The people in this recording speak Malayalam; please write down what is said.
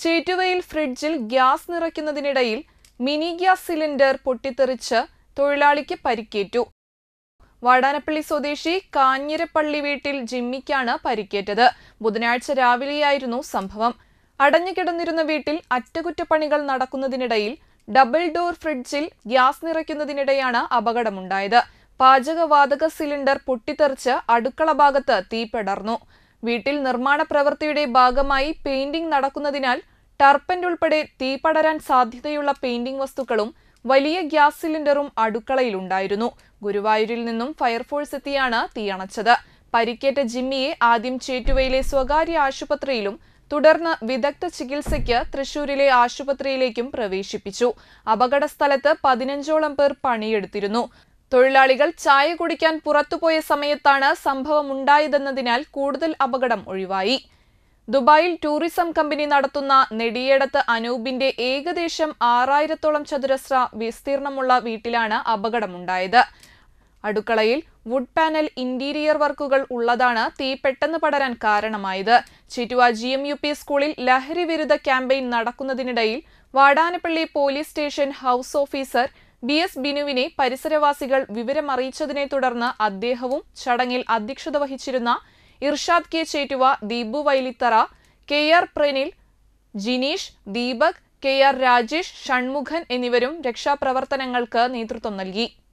ചേറ്റുവയിൽ ഫ്രിഡ്ജിൽ ഗ്യാസ് നിറയ്ക്കുന്നതിനിടയിൽ മിനി ഗ്യാസ് സിലിണ്ടർ പൊട്ടിത്തെറിച്ച് തൊഴിലാളിക്ക് പരിക്കേറ്റു. വാടാനപ്പള്ളി സ്വദേശി കാഞ്ഞിരപ്പള്ളി വീട്ടിൽ ജിമ്മിക്കാണ് പരിക്കേറ്റത്. ബുധനാഴ്ച രാവിലെയായിരുന്നു സംഭവം. അടഞ്ഞുകിടന്നിരുന്ന വീട്ടിൽ അറ്റകുറ്റപ്പണികൾ നടക്കുന്നതിനിടയിൽ ഡബിൾ ഡോർ ഫ്രിഡ്ജിൽ ഗ്യാസ് നിറയ്ക്കുന്നതിനിടെയാണ് അപകടമുണ്ടായത്. പാചകവാതക സിലിണ്ടർ പൊട്ടിത്തെറിച്ച് അടുക്കള ഭാഗത്ത് തീ പടർന്നു. വീട്ടിൽ നിർമ്മാണ പ്രവൃത്തിയുടെ ഭാഗമായി പെയിന്റിംഗ് നടക്കുന്നതിനാൽ ടർപ്പന്റ് ഉൾപ്പെടെ തീ പടരാൻ സാധ്യതയുള്ള പെയിന്റിംഗ് വസ്തുക്കളും വലിയ ഗ്യാസ് സിലിണ്ടറും അടുക്കളയിലുണ്ടായിരുന്നു. ഗുരുവായൂരിൽ നിന്നും ഫയർഫോഴ്സ് എത്തിയാണ് തീയണച്ചത്. പരിക്കേറ്റ ജിമ്മിയെ ആദ്യം ചേറ്റുവയിലെ സ്വകാര്യ ആശുപത്രിയിലും തുടർന്ന് വിദഗ്ധ ചികിത്സയ്ക്ക് തൃശൂരിലെ ആശുപത്രിയിലേക്കും പ്രവേശിപ്പിച്ചു. അപകട സ്ഥലത്ത് 15ഓളം പേർ പണിയെടുത്തിരുന്നു. തൊഴിലാളികൾ ചായ കുടിക്കാൻ പുറത്തുപോയ സമയത്താണ് സംഭവമുണ്ടായതെന്നതിനാൽ കൂടുതൽ അപകടം ഒഴിവായി. ദുബായിൽ ടൂറിസം കമ്പനി നടത്തുന്ന നെടിയേടത്ത് അനൂപിന്റെ ഏകദേശം 6000ഓളം ചതുരശ്ര വിസ്തീർണമുള്ള വീട്ടിലാണ് അപകടമുണ്ടായത്. അടുക്കളയിൽ വുഡ് പാനൽ ഇന്റീരിയർ വർക്കുകൾ ഉള്ളതാണ് തീ പെട്ടെന്ന് പടരാൻ കാരണമായത്. ചിറ്റുവ GMUP സ്കൂളിൽ ലഹരി വിരുദ്ധ ക്യാമ്പയിൻ നടക്കുന്നതിനിടയിൽ Vadanappally police station house officer BS ബിനുവിനെ പരിസരവാസികൾ വിവരമറിയിച്ചതിനെ തുടർന്ന് അദ്ദേഹവും ചടങ്ങിൽ അധ്യക്ഷത വഹിച്ചിരുന്ന Irshad K Chettuva, Deepu വൈലിത്തറ, KR Pranil, Jineesh, Deepak, KR Rajesh, Shanmughan എന്നിവരും രക്ഷാപ്രവർത്തനങ്ങൾക്ക് നേതൃത്വം നൽകി.